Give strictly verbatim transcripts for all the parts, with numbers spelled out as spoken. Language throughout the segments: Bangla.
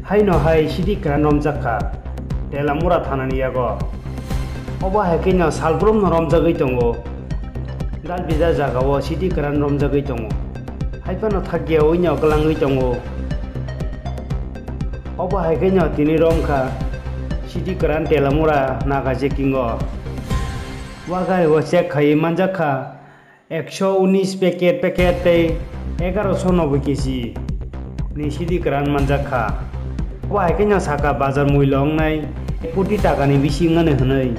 haino hai Siddi Kwran Romjakha Telimura thanani Yago obo haikino Salbrumno Romjagwi tongo dal bija jagao Siddi Kwran Romjagwi tongo haipano thagia oino klangwi tongo obo haikino tini romkha Siddi Kwran Telimura naga jekingo wagai wo check khai manjakha ekশো উনিশ paket paket tei এগারোশো নব্বই কেজি ni Siddi Kwran manjakha wa haikino saka bazar muilo ongnai কোটি টাকানি Bising ngane hwnai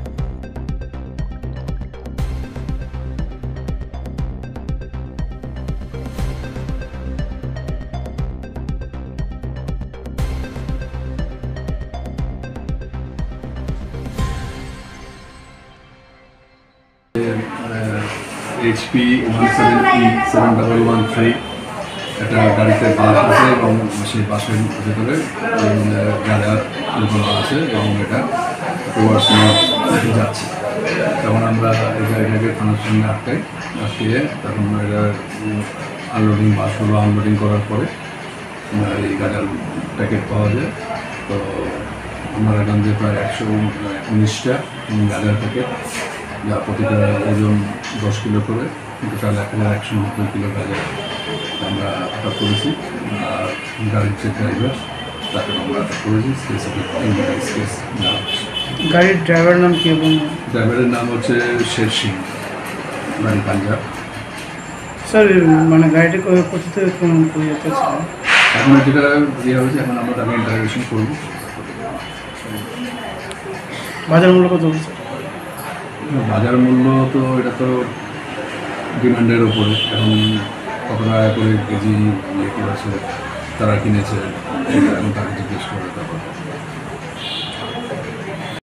H P one seven E seven one one three এটা গাড়িতে বাস আছে এবং সেই বাসের ভিতরে গাড়ি পরিকল্পনা আছে এবং এটা টুয়ার্ডস নর্থ যাচ্ছে তখন আমরা এই গাড়িটাকে থানার সামনে আটকাই আটকিয়ে তখন এটা আনলোডিং বাসগুলো আনলোডিং করার পরে এই গাড়ির প্যাকেট পাওয়া যায় তো আমরা এখান থেকে প্রায় একশো উনিশটা গাড়ির প্যাকেট যা প্রতিটা ওজন দশ কিলো করে টোটাল এক হাজার একশো নব্বই কিলো গাড়ি আমরা আটক করেছি আর গাড়ির যে ড্রাইভার তাকে আমরা আটক করেছি কেস গাড়ির ড্রাইভার নাম কি এবং ড্রাইভারের নাম হচ্ছে শের সিং বাড়ি পাঞ্জাব স্যার মানে গাড়িটা কোথা থেকে কোন এখন যেটা ইয়ে হয়েছে এখন আমরা তাকে ইন্টারভিউশন করবো বাজার মূল্য কত হচ্ছে বাজার মূল্য তো এটা তো ডিমান্ডের ওপরে এখন কত টাকা করে কেজি ইয়ে করেছে তারা কিনেছে সেটা এখন তাকে জিজ্ঞেস করে তারপর